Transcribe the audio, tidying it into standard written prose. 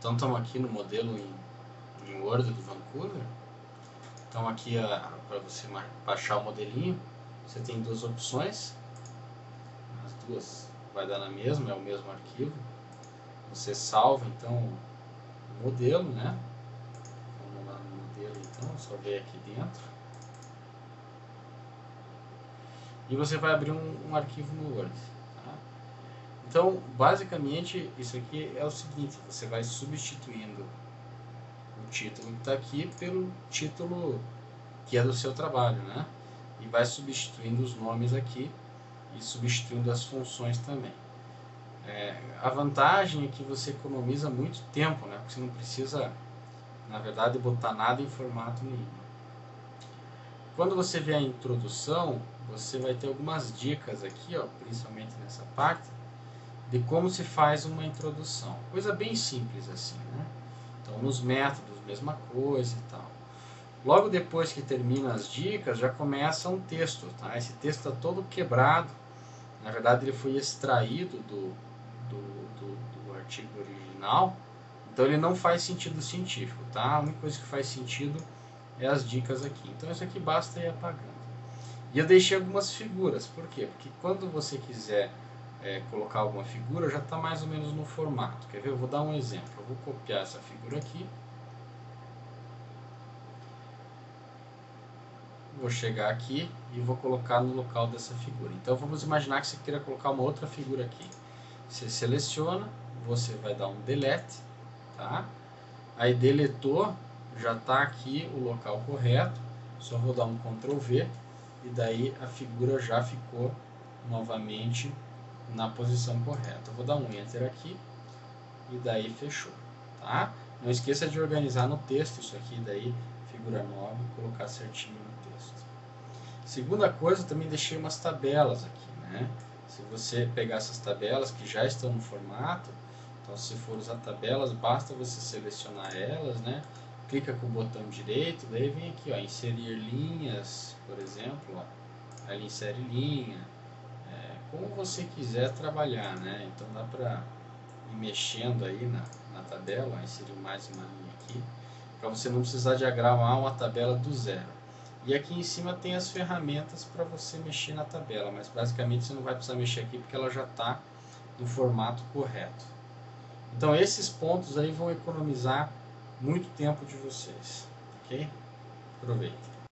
Então estamos aqui no modelo em Word do Vancouver. Então aqui para você baixar o modelinho, você tem duas opções. As duas vai dar na mesma, é o mesmo arquivo. Você salva então o modelo, né? Vamos lá no modelo então, só ver aqui dentro. E você vai abrir um arquivo no Word. Tá? Então, basicamente, isso aqui é o seguinte, você vai substituindo o título que está aqui pelo título que é do seu trabalho, né? E vai substituindo os nomes aqui e substituindo as funções também. A vantagem é que você economiza muito tempo, né? Porque você não precisa, na verdade, botar nada em formato nenhum. Quando você vê a introdução, você vai ter algumas dicas aqui, ó, principalmente nessa parte, de como se faz uma introdução. Coisa bem simples assim, né? Então, nos métodos, mesma coisa e tal. Logo depois que termina as dicas, já começa um texto, tá? Esse texto está todo quebrado. Na verdade, ele foi extraído do artigo original, então ele não faz sentido científico, tá? A única coisa que faz sentido é as dicas aqui. Então isso aqui basta ir apagando. E eu deixei algumas figuras, por quê? Porque quando você quiser colocar alguma figura, já está mais ou menos no formato. Quer ver? Eu vou dar um exemplo. Eu vou copiar essa figura aqui. Vou chegar aqui e vou colocar no local dessa figura. Então vamos imaginar que você queira colocar uma outra figura aqui. Você seleciona, você vai dar um delete, tá? Aí deletou, já está aqui o local correto. Só vou dar um Ctrl V e daí a figura já ficou novamente na posição correta. Eu vou dar um Enter aqui e daí fechou, tá? Não esqueça de organizar no texto isso aqui, daí figura nova, colocar certinho no texto. Segunda coisa, eu também deixei umas tabelas aqui, né? Se você pegar essas tabelas que já estão no formato, então se for usar tabelas, basta você selecionar elas, né? Clica com o botão direito, daí vem aqui, ó, inserir linhas, por exemplo, ó. Aí ele insere linha, como você quiser trabalhar, né? Então dá para ir mexendo aí na tabela, ó, inserir mais uma linha aqui, para você não precisar diagramar uma tabela do zero. E aqui em cima tem as ferramentas para você mexer na tabela, mas basicamente você não vai precisar mexer aqui porque ela já está no formato correto. Então esses pontos aí vão economizar muito tempo de vocês, ok? Aproveite.